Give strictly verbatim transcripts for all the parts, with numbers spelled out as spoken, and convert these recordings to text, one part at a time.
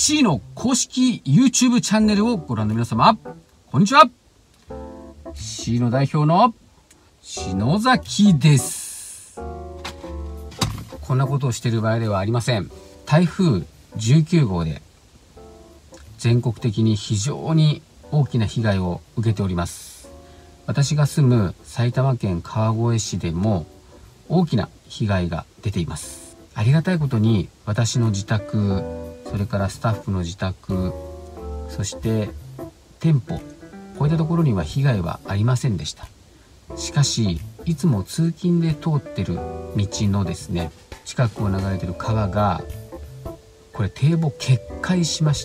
C の公式 YouTube チャンネルをご覧の皆様、こんにちは。 C の代表の篠崎です。こんなことをしている場合ではありません。台風じゅうきゅうごうで全国的に非常に大きな被害を受けております。私が住む埼玉県川越市でも大きな被害が出ています。ありがたいことに私の自宅、それからスタッフの自宅、そして店舗、こういったところには被害はありませんでした。しかしいつも通勤で通ってる道のですね、近くを流れてる川がこれ堤防決壊しまして、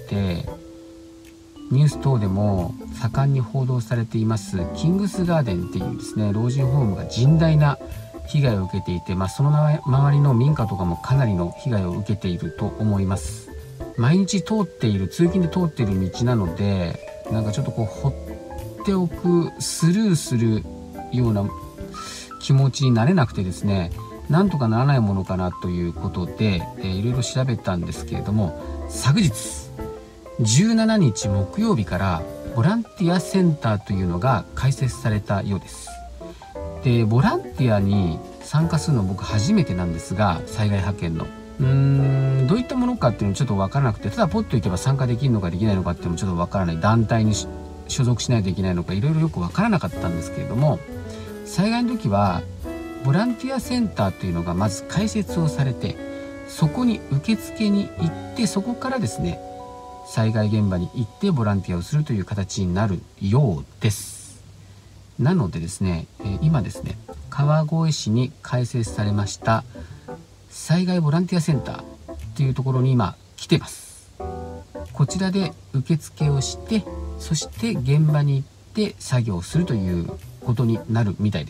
ニュース等でも盛んに報道されていますキングスガーデンっていうですね、老人ホームが甚大な被害を受けていて、まあ、その周りの民家とかもかなりの被害を受けていると思います。毎日通っている、通勤で通っている道なので、なんかちょっとこう放っておく、スルーするような気持ちになれなくてですね、なんとかならないものかなということで、えー、いろいろ調べたんですけれども、昨日じゅうしちにち木曜日からボランティアセンターというのが開設されたようです。で、ボランティアに参加するの僕初めてなんですが、災害派遣のうーんどういったものかっていうのちょっと分からなくて、ただポッと行けば参加できるのかできないのかっていうのもちょっと分からない、団体に所属しないといけないのか、いろいろよく分からなかったんですけれども、災害の時はボランティアセンターというのがまず開設をされて、そこに受付に行って、そこからですね災害現場に行ってボランティアをするという形になるようです。なのでですね、今ですね川越市に開設されました災害ボランティアセンターっていうところに今来てます。こちらで受付をして、そして現場に行って作業するということになるみたいです。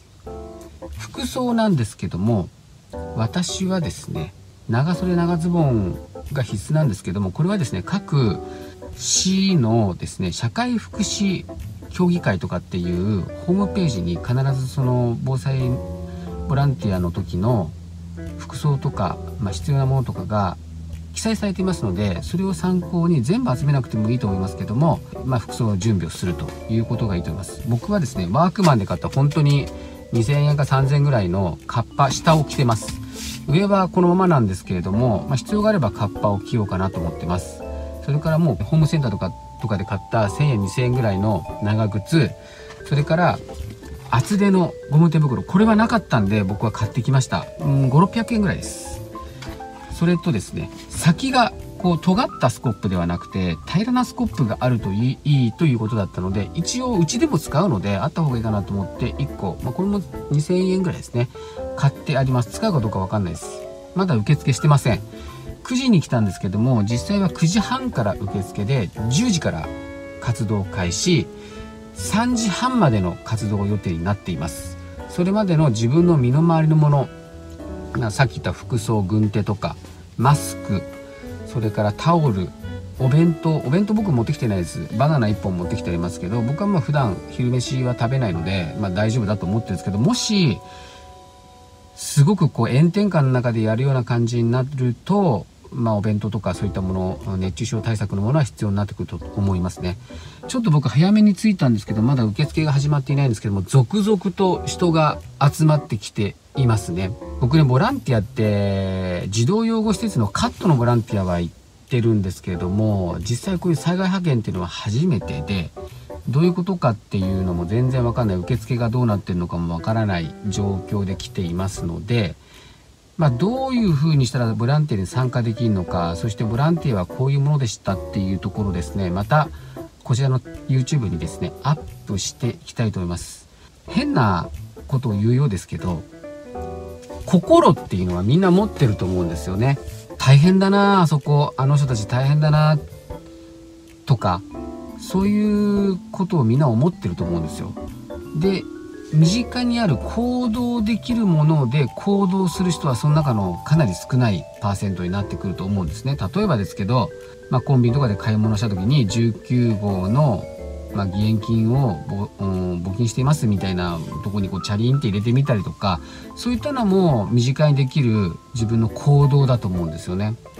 服装なんですけども、私はですね長袖長ズボンが必須なんですけども、これはですね各市のですね社会福祉協議会とかっていうホームページに必ずその防災ボランティアの時の服装とか、まあ、必要なものとかが記載されていますので、それを参考に全部集めなくてもいいと思いますけども、まあ、服装の準備をするということがいいと思います。僕はですねワークマンで買った本当ににせんえんかさんぜんえんぐらいのカッパ、下を着てます。上はこのままなんですけれども、まあ、必要があればカッパを着ようかなと思ってます。それからもうホームセンターとかとかで買ったせんえんにせんえんぐらいの長靴、それから厚手のゴム手袋、これはなかったんで僕は買ってきました。うんごひゃくろっぴゃくえんぐらいです。それとですね、先がこう尖ったスコップではなくて平らなスコップがあるといい、いいということだったので、一応うちでも使うのであった方がいいかなと思っていっこ、まあ、これもにせんえんぐらいですね買ってあります。使うかどうかわかんないです。まだ受付してません。くじに来たんですけども、実際はくじはんから受付でじゅうじから活動開始、さんじはんまでの活動予定になっています。それまでの自分の身の回りのもの、さっき言った服装、軍手とかマスク、それからタオル、お弁当、お弁当僕持ってきてないです。バナナいっぽん持ってきてありますけど、僕はまあ普段昼飯は食べないので、まあ、大丈夫だと思ってるんですけど、もしすごくこう炎天下の中でやるような感じになると、まあ、お弁当とかそういったもの、熱中症対策のものは必要になってくると思いますね。ちょっと僕早めに着いたんですけど、まだ受付が始まっていないんですけども、続々と人が集まってきていますね。僕ねボランティアって児童養護施設のカットのボランティアは行ってるんですけれども、実際こういう災害派遣っていうのは初めてで、どういうことかっていうのも全然わかんない、受付がどうなってるのかもわからない状況で来ていますので、まあ、どういう風にしたらボランティアに参加できるのか、そしてボランティアはこういうものでしたっていうところですね、またこちらの YouTube にですねアップしていきたいと思います。変なことを言うようですけど、心っていうのはみんな持ってると思うんですよね。大変だなあそこ、あの人たち大変だなとか、そういうことをみんな思ってると思うんですよ。で、身近にある行動できるもので行動する人はその中のかなり少ないパーセントになってくると思うんですね。例えばですけど、まあ、コンビニとかで買い物した時にじゅうきゅうごうの、まあ、義援金をぼ、うん、募金していますみたいなとこにこうチャリンって入れてみたりとか、そういったのも身近にできる自分の行動だと思うんですよね。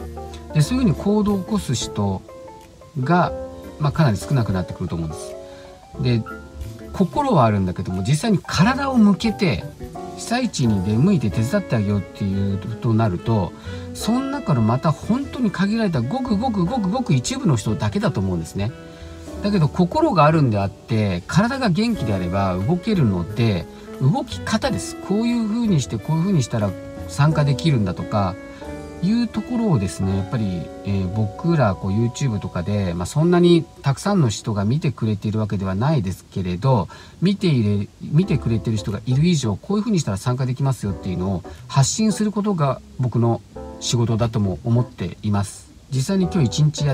でそういうふうに行動を起こす人が、まあ、かなり少なくなってくると思うんです。で心はあるんだけども、実際に体を向けて被災地に出向いて手伝ってあげようっていうとなると、その中のまた本当に限られたごくごくごくごく一部の人だけだと思うんですね。だけど心があるんであって体が元気であれば動けるので、動き方です。こういう風にしてこういう風にしたら参加できるんだとかいうところをですね、やっぱり、えー、僕らこう YouTube とかで、まあ、そんなにたくさんの人が見てくれているわけではないですけれど、見ている見てくれてる人がいる以上、こういう風にしたら参加できますよっていうのを発信することが僕の仕事だとも思っています。実際に今日一日やって、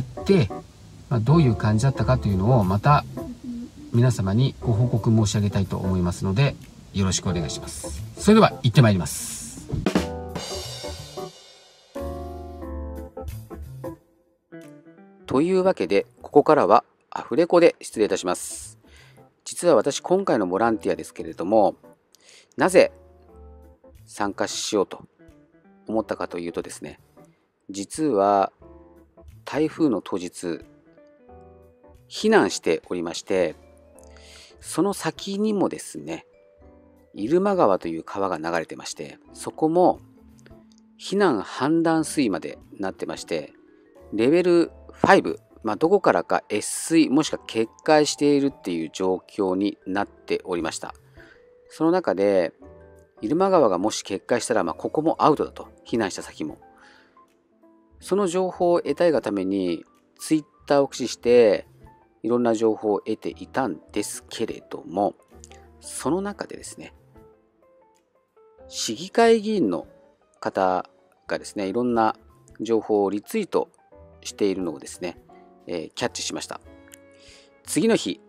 まあ、どういう感じだったかというのをまた皆様にご報告申し上げたいと思いますので、よろしくお願いします。それでは行ってまいります。 というわけで、ここからはアフレコで失礼いたします。実は私、今回のボランティアですけれども、なぜ参加しようと思ったかというとですね、実は台風の当日、避難しておりまして、その先にもですね、入間川という川が流れてまして、そこも避難氾濫水位までなってまして、レベルご、まあ、どこからか越水もしくは決壊しているっていう状況になっておりました。その中で入間川がもし決壊したら、まあ、ここもアウトだと、避難した先も。その情報を得たいがためにツイッターを駆使していろんな情報を得ていたんですけれども、その中でですね、市議会議員の方がですね、いろんな情報をリツイートしているのをですね、えー、キャッチしました。次の日、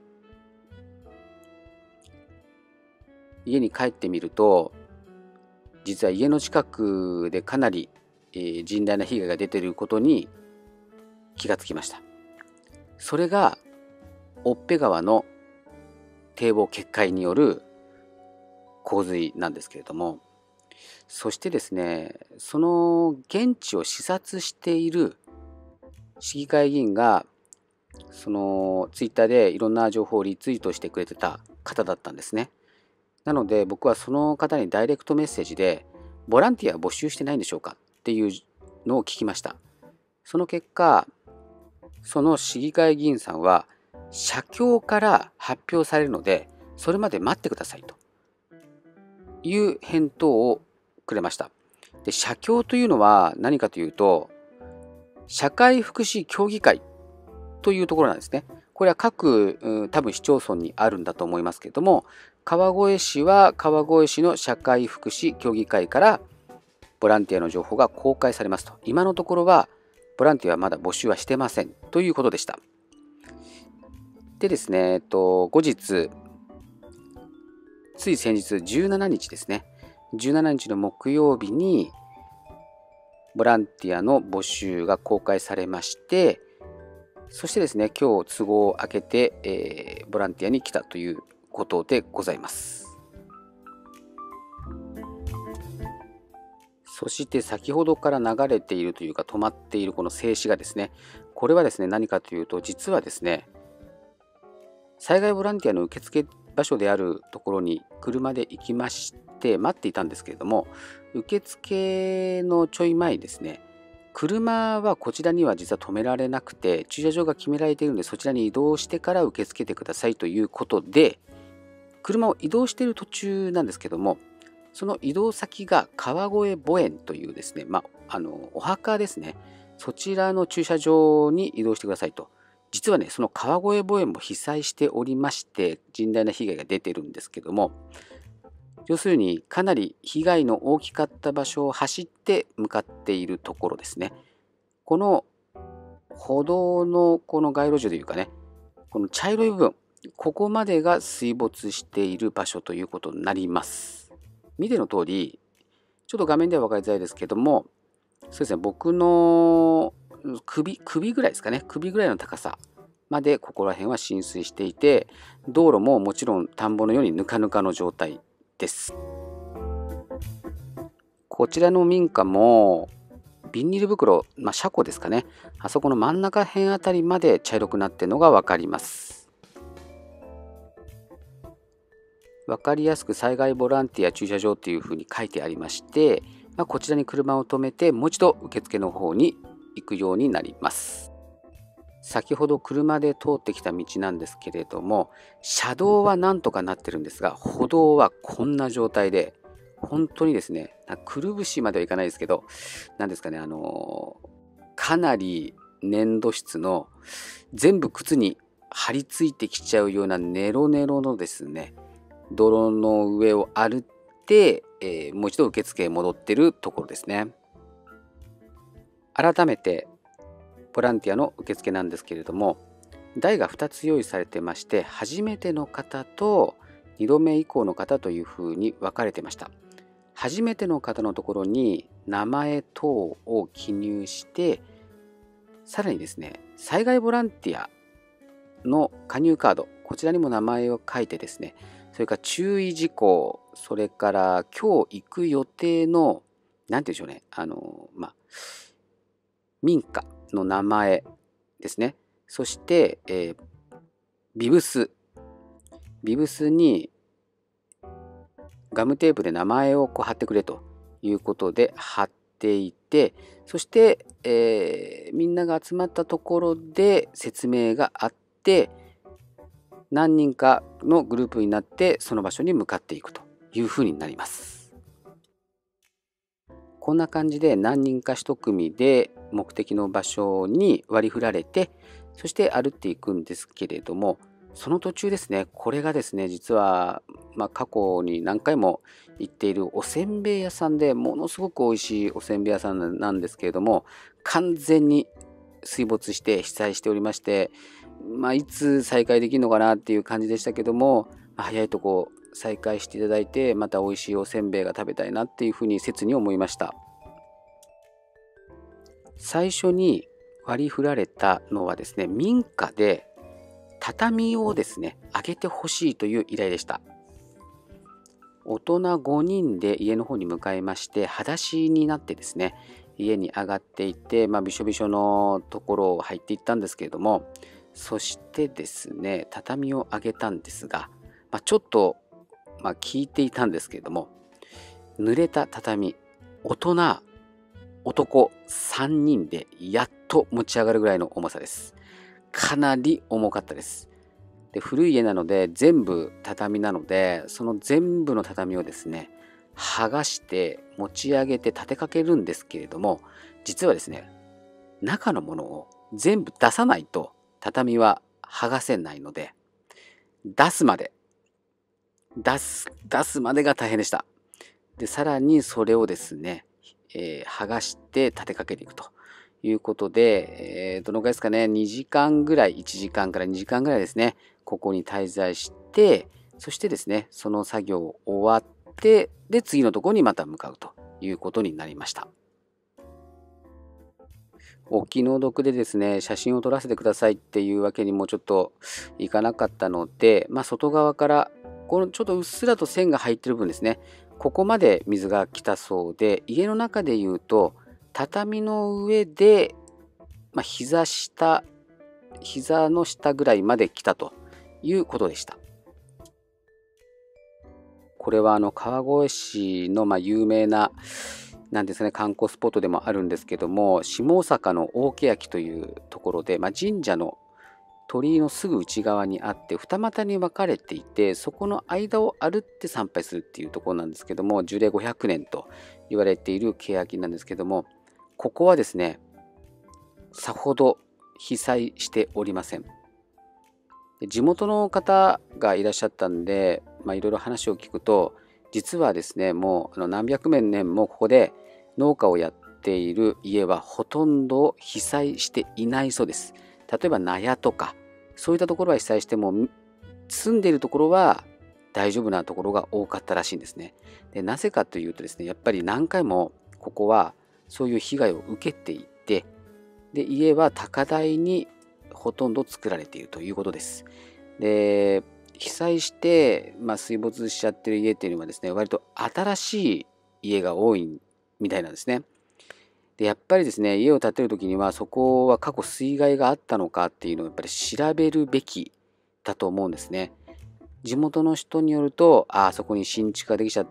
家に帰ってみると、実は家の近くでかなり、えー、甚大な被害が出ていることに気がつきました。それが越辺川の堤防決壊による洪水なんですけれども、そしてですね、その現地を視察している市議会議員がそのツイッターでいろんな情報をリツイートしてくれてた方だったんですね。なので僕はその方にダイレクトメッセージで、ボランティア募集してないんでしょうかっていうのを聞きました。その結果、その市議会議員さんは社協から発表されるので、それまで待ってくださいという返答をくれました。で、社協というのは何かというと、社会福祉協議会というところなんですね。これは各、うん、多分市町村にあるんだと思いますけれども、川越市は川越市の社会福祉協議会からボランティアの情報が公開されますと。今のところはボランティアはまだ募集はしてませんということでした。でですね、えっと、後日、つい先日じゅうしちにちですね、じゅうしちにちの木曜日にボランティアの募集が公開されまして、そしてですね、今日都合を空けて、えー、ボランティアに来たということでございます。そして先ほどから流れているというか止まっているこの静止がですね、これはですね、何かというと、実はですね、災害ボランティアの受付場所であるところに車で行きまして待っていたんですけれども、受付のちょい前にですね、車はこちらには実は止められなくて、駐車場が決められているので、そちらに移動してから受け付けてくださいということで、車を移動している途中なんですけども、その移動先が川越墓園というですね、まあ、あのお墓ですね、そちらの駐車場に移動してくださいと。実はね、その川越墓園も被災しておりまして、甚大な被害が出てるんですけども、要するにかなり被害の大きかった場所を走って向かっているところですね。この歩道のこの街路樹というかね、この茶色い部分、ここまでが水没している場所ということになります。見ての通り、ちょっと画面では分かりづらいですけども、そうですね、僕の首、首ぐらいですかね、首ぐらいの高さまでここら辺は浸水していて、道路ももちろん田んぼのようにぬかぬかの状態です。こちらの民家もビニール袋、まあ、車庫ですかね、あそこの真ん中辺あたりまで茶色くなってるのが分かります。分かりやすく災害ボランティア駐車場というふうに書いてありまして、まあ、こちらに車を止めてもう一度受付の方に行くようになります。先ほど車で通ってきた道なんですけれども、車道はなんとかなってるんですが、歩道はこんな状態で、本当にですね、くるぶしまではいかないですけど、なんですかね、あのかなり粘土質の全部靴に張り付いてきちゃうようなネロネロのですね、泥の上を歩って、えー、もう一度受付へ戻ってるところですね。改めてボランティアの受付なんですけれども、台がふたつ用意されてまして、初めての方とにどめ以降の方というふうに分かれてました。初めての方のところに名前等を記入して、さらにですね、災害ボランティアの加入カード、こちらにも名前を書いてですね、それから注意事項、それから今日行く予定の、なんていうんでしょうね、あの、まあ、民家の名前ですね。そして、えー、ビブス。ビブスにガムテープで名前をこう貼ってくれということで貼っていて、そして、えー、みんなが集まったところで説明があって、何人かのグループになってその場所に向かっていくというふうになります。こんな感じで何人か一組で目的の場所に割り振られて、そして歩っていくんですけれども、その途中ですね、これがですね、実は、まあ、過去に何回も行っているおせんべい屋さんで、ものすごく美味しいおせんべい屋さんなんですけれども、完全に水没して被災しておりまして、まあ、いつ再開できるのかなっていう感じでしたけども、まあ、早いとこ再開していただいて、また美味しいおせんべいが食べたいなっていうふうに切に思いました。最初に割り振られたのはですね、民家で畳をですね、上げてほしいという依頼でした。大人ごにんで家の方に向かいまして、裸足になってですね、家に上がっていって、まあ、びしょびしょのところを入っていったんですけれども、そしてですね、畳を上げたんですが、まあ、ちょっと、まあ、聞いていたんですけれども、濡れた畳、大人、男さんにんでやっと持ち上がるぐらいの重さです。かなり重かったです。で、古い家なので全部畳なので、その全部の畳をですね、剥がして持ち上げて立てかけるんですけれども、実はですね、中のものを全部出さないと畳は剥がせないので、出すまで出す出すまでが大変でした。で、さらにそれをですね、えー、剥がして立てかけていくということで、えー、どのくらいですかね、にじかんぐらい、いちじかんからにじかんぐらいですね、ここに滞在して、そしてですね、その作業終わって、で、次のところにまた向かうということになりました。お気の毒でですね、写真を撮らせてくださいっていうわけにもちょっといかなかったので、まあ、外側からこのちょっとうっすらと線が入ってる分ですね、ここまで水が来たそうで、家の中でいうと畳の上で、まあ、膝下膝の下ぐらいまで来たということでした。これはあの川越市のまあ有名ななんですね、観光スポットでもあるんですけども、下大阪の大ケ焼というところで、まあ、神社の鳥居のすぐ内側にあって二股に分かれていて、そこの間を歩って参拝するっていうところなんですけども、樹齢ごひゃくねんと言われているケヤキなんですけども、ここはですね、さほど被災しておりません。地元の方がいらっしゃったんで、まあ、いろいろ話を聞くと、実はですね、もうあの何百年もここで農家をやっている家はほとんど被災していないそうです。例えば納屋とかそういったところは被災しても、住んでいるところは大丈夫なところが多かったらしいんですね。で、なぜかというとですね、やっぱり何回もここはそういう被害を受けていて、で、家は高台にほとんど作られているということです。で、被災して、まあ、水没しちゃってる家っていうのはですね、割と新しい家が多いみたいなんですね。 でやっぱりですね、家を建てる時にはそこは過去水害があったのかっていうのをやっぱり調べるべきだと思うんですね。地元の人によると、ああそこに新築ができちゃって、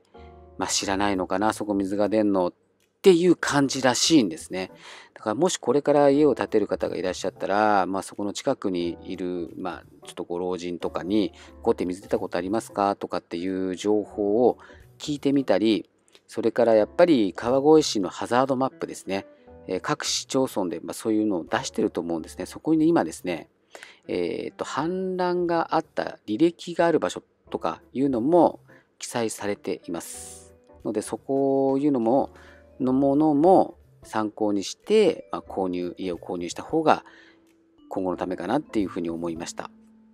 まあ、知らないのかな、そこ水が出んのっていう感じらしいんですね。だからもしこれから家を建てる方がいらっしゃったら、まあ、そこの近くにいる、まあ、ちょっとご老人とかに「ここって水出たことありますか？」とかっていう情報を聞いてみたり、それからやっぱり川越市のハザードマップですね、えー各市町村でまあそういうのを出してると思うんですね。そこに今ですね、えーと氾濫があった履歴がある場所とかいうのも記載されていますので、そこいうのものものも参考にして、まあ、購入家を購入した方が今後のためかなっていうふうに思いました。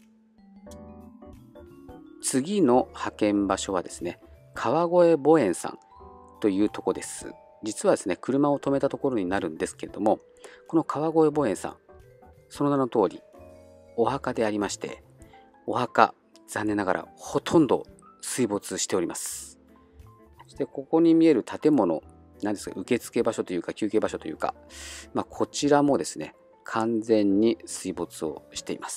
次の派遣場所はですね、川越墓園さんというとこです。実はですね、車を止めたところになるんですけれども、この川越墓園さん、その名の通りお墓でありまして、お墓残念ながらほとんど水没しております。そしてここに見える建物なんですか、受付場所というか休憩場所というか、まあ、こちらもですね完全に水没をしています。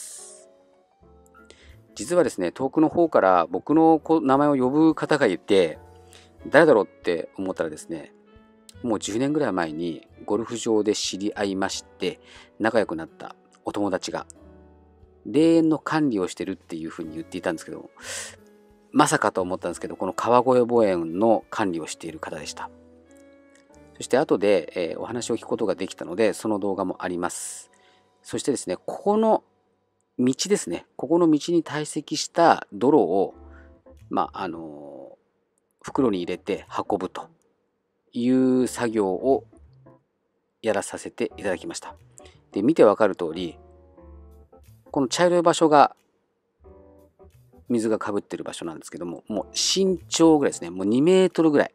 実はですね、遠くの方から僕の名前を呼ぶ方がいて、誰だろうって思ったらですね、もうじゅうねんぐらい前にゴルフ場で知り合いまして仲良くなったお友達が霊園の管理をしてるっていうふうに言っていたんですけど、まさかと思ったんですけど、この川越墓園の管理をしている方でした。そして後で、えー、お話を聞くことができたので、その動画もあります。そしてですね、ここの道ですね、ここの道に堆積した泥を、まあ、あのー、袋に入れて運ぶという作業をやらさせていただきました。で、見てわかる通り、この茶色い場所が水がかぶってる場所なんですけども、もう身長ぐらいですね、もうにメートルぐらい。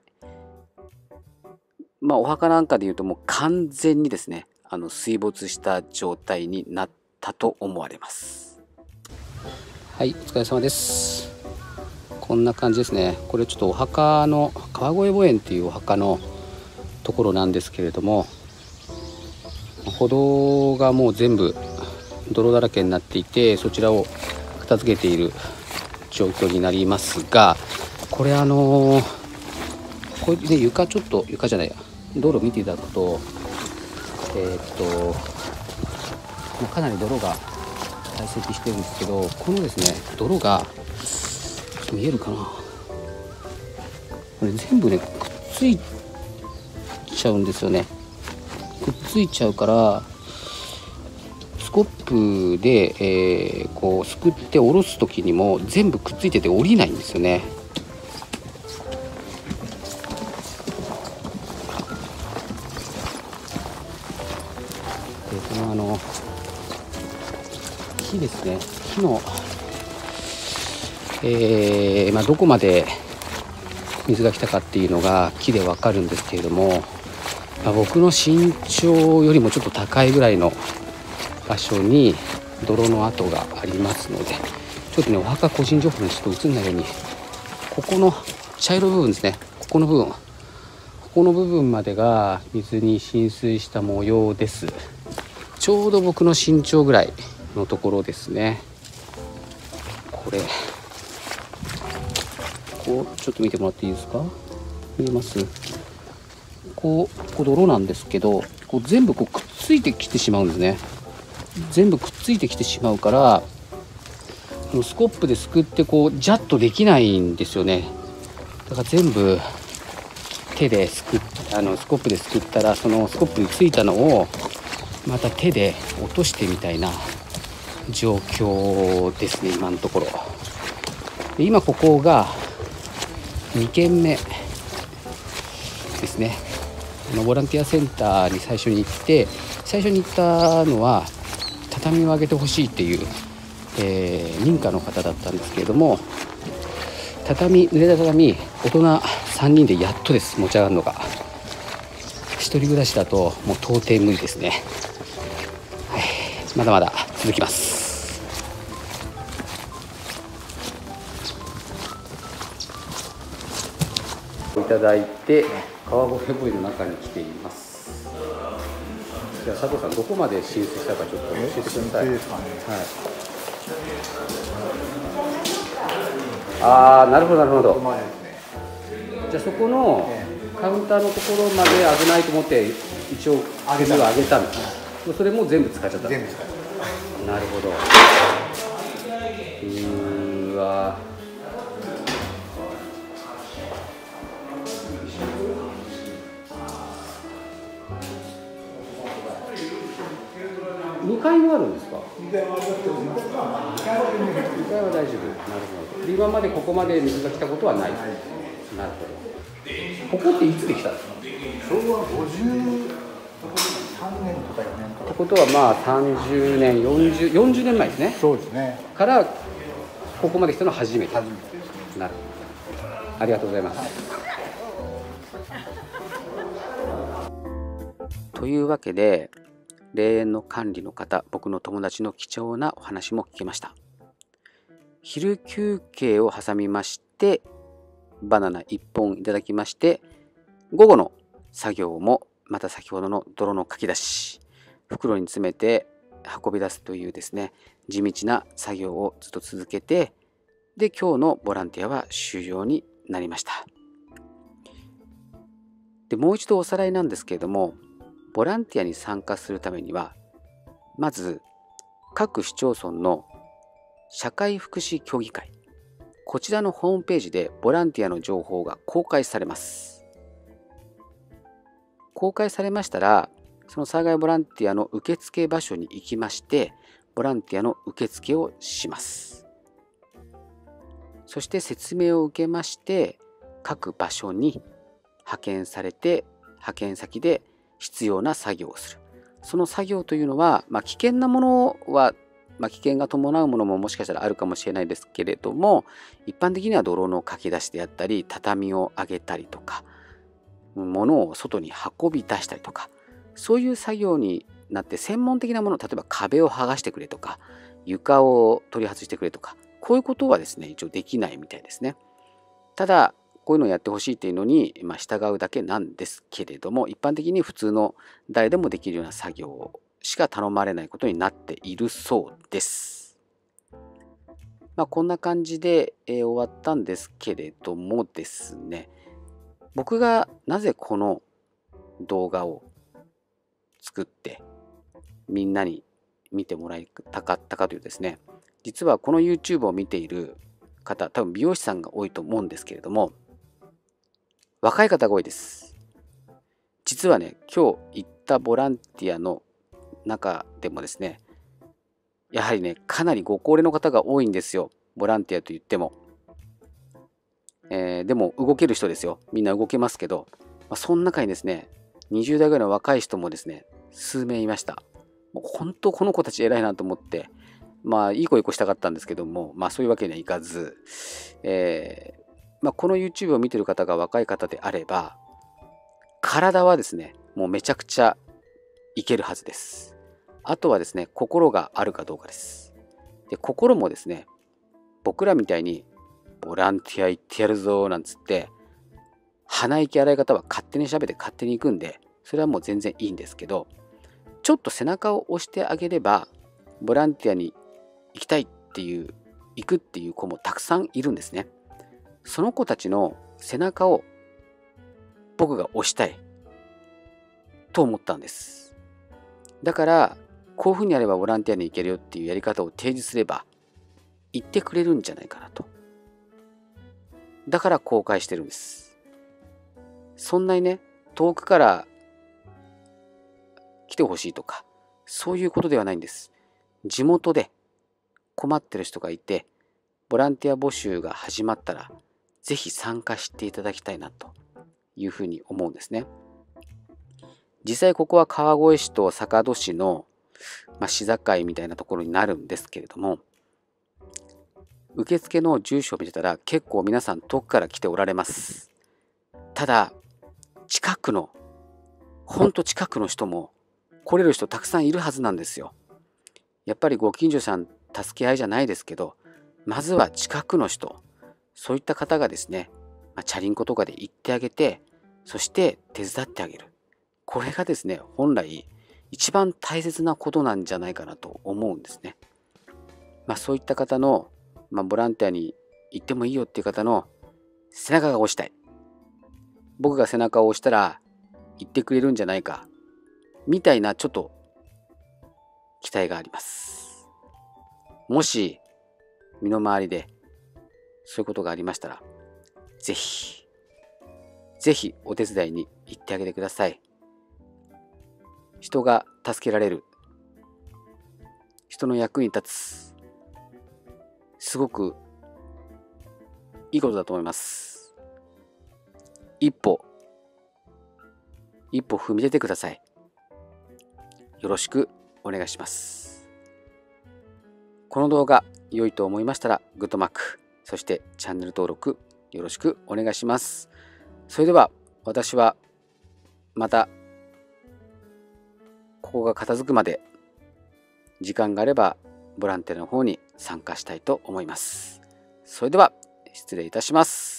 まあ、お墓なんかでいうともう完全にですね、あの水没した状態になったと思われます。はい、お疲れ様です。こんな感じですね。これちょっとお墓の川越墓園っていうお墓のところなんですけれども、歩道がもう全部泥だらけになっていて、そちらを片付けている状況になりますが、これあのー、これで床ちょっと床じゃないや道路見ていただくと、えー、っとかなり泥が堆積してるんですけど、このですね泥が見えるかな、これ全部ねくっついちゃうんですよね。くっついちゃうからスコップで、えー、こうすくって下ろす時にも全部くっついてて降りないんですよね。でこのあの木ですね、木の、えーまあ、どこまで水が来たかっていうのが木で分かるんですけれども、まあ、僕の身長よりもちょっと高いぐらいの場所に泥の跡がありますので、ちょっとねお墓個人情報にちょっと映んないように、ここの茶色い部分ですね、ここの部分ここの部分までが水に浸水した模様です。ちょうど僕の身長ぐらいのところですね。これこうちょっと見てもらっていいですか、見えます？こう、こう泥なんですけど、こう全部こうくっついてきてしまうんですね。全部くっついてきてしまうから、スコップですくってこうジャッとできないんですよね。だから全部手ですくっあのスコップですくったら、そのスコップについたのをまた手で落としてみたいな状況ですね、今のところ。で今ここがにけんめですね。ボランティアセンターに最初に行って、最初に行ったのは畳を上げてほしいっていう、えー、民家の方だったんですけれども、畳濡れた畳大人さんにんでやっとです持ち上がるのが。一人暮らしだともう到底無理ですね。はい、まだまだ続きます。いただいて川越ボイの中に来ています。 じゃあ佐藤さん、どこまで浸水したかちょっと教えてください。はい。ああ、なるほどなるほど。じゃあそこのカウンターのところまで危ないと思って一応水を上げたんです。それも全部使っちゃった。全部使っちゃった。なるほど。うーわ。にかいもあるんですか？にかいは大丈夫。なるほど。今までここまで水が来たことはない。なるほど。ここっていつできたんですか？ 昭和ごじゅうさんねんとかよねんとか。 ってことはまあさんじゅうねん、よんじゅう、よんじゅうねんまえですね。 そうですね。 からここまで来たのは初めて。 初めてです。 なるほど。ありがとうございます。はい、というわけで、霊園の管理の方、僕の友達の貴重なお話も聞きました。昼休憩を挟みまして、バナナいっぽんいただきまして、午後の作業もまた先ほどの泥のかき出し、袋に詰めて運び出すというですね、地道な作業をずっと続けて、で、今日のボランティアは終了になりました。で、もう一度おさらいなんですけれども、ボランティアに参加するためには、まず各市町村の社会福祉協議会、こちらのホームページでボランティアの情報が公開されます。公開されましたら、その災害ボランティアの受付場所に行きまして、ボランティアの受付をします。そして説明を受けまして、各場所に派遣されて、派遣先で必要な作業をする。その作業というのは、まあ、危険なものは、まあ、危険が伴うものももしかしたらあるかもしれないですけれども、一般的には泥のかき出しであったり、畳を上げたりとか、物を外に運び出したりとか、そういう作業になって、専門的なもの、例えば壁を剥がしてくれとか、床を取り外してくれとか、こういうことはですね、一応できないみたいですね。ただ、こういうのをやってほしいっていうのに、まあ、従うだけなんですけれども、一般的に普通の誰でもできるような作業しか頼まれないことになっているそうです。まあ、こんな感じで、えー、終わったんですけれどもですね、僕がなぜこの動画を作ってみんなに見てもらいたかったかというですね、実はこの YouTube を見ている方、多分美容師さんが多いと思うんですけれども、若い方が多いです。実はね、今日行ったボランティアの中でもですね、やはりね、かなりご高齢の方が多いんですよ。ボランティアといっても。えー、でも動ける人ですよ。みんな動けますけど、まあ、その中にですね、にじゅう代ぐらいの若い人もですね、数名いました。もう本当この子たち偉いなと思って、まあいい子いい子したかったんですけども、まあそういうわけにはいかず、えーまあ、この YouTube を見てる方が若い方であれば、体はですね、もうめちゃくちゃいけるはずです。あとはですね、心があるかどうかです。で、心もですね、僕らみたいにボランティア行ってやるぞなんつって、鼻息荒い方は勝手に喋って勝手に行くんで、それはもう全然いいんですけど、ちょっと背中を押してあげれば、ボランティアに行きたいっていう、行くっていう子もたくさんいるんですね。その子たちの背中を僕が押したいと思ったんです。だからこういうふうにやればボランティアに行けるよっていうやり方を提示すれば言ってくれるんじゃないかなと。だから公開してるんです。そんなにね、遠くから来てほしいとかそういうことではないんです。地元で困ってる人がいて、ボランティア募集が始まったらぜひ参加していただきたいなというふうに思うんですね。実際ここは川越市と坂戸市の、まあ、市境みたいなところになるんですけれども、受付の住所を見てたら結構皆さん遠くから来ておられます。ただ近くのほんと近くの人も来れる人たくさんいるはずなんですよ。やっぱりご近所さん助け合いじゃないですけど、まずは近くの人、そういった方がですね、まあ、チャリンコとかで行ってあげて、そして手伝ってあげる。 これがですね、本来一番大切なことなんじゃないかなと思うんですね。まあ、そういった方の、まあ、ボランティアに行ってもいいよっていう方の背中が押したい。僕が背中を押したら行ってくれるんじゃないかみたいなちょっと期待があります。もし身の回りでそういうことがありましたら、ぜひぜひお手伝いに行ってあげてください。人が助けられる、人の役に立つ、すごくいいことだと思います。一歩一歩踏み出てください。よろしくお願いします。この動画良いと思いましたらグッドマーク、そしてチャンネル登録よろしくお願いします。それでは私はまたここが片付くまで時間があればボランティアの方に参加したいと思います。それでは失礼いたします。